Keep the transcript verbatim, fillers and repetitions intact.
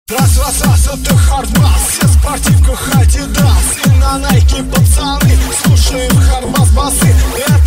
Раз, раз, раз, это хардбас, все в спортивках Адидас. И на Найке пацаны слушаем хардбас басы.